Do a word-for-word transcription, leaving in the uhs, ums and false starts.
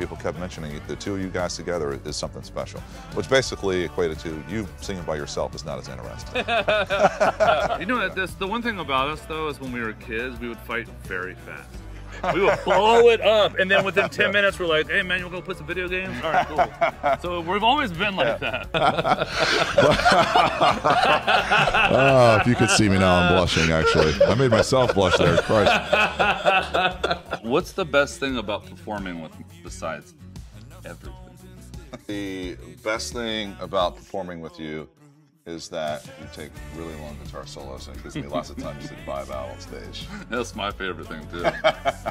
people kept mentioning the two of you guys together is something special, which basically equated to you singing by yourself is not as interesting. You know, this, the one thing about us, though, is when we were kids, we would fight very fast. We would blow it up, and then within ten minutes, we're like, hey, man, you want to go play some video games? All right, cool. So we've always been like that. Oh, if you could see me now, I'm blushing, actually. I made myself blush there. Christ. What's the best thing about performing with me besides everything? The best thing about performing with you is that you take really long guitar solos, and it gives me lots of time to vibe out on stage. That's my favorite thing, too.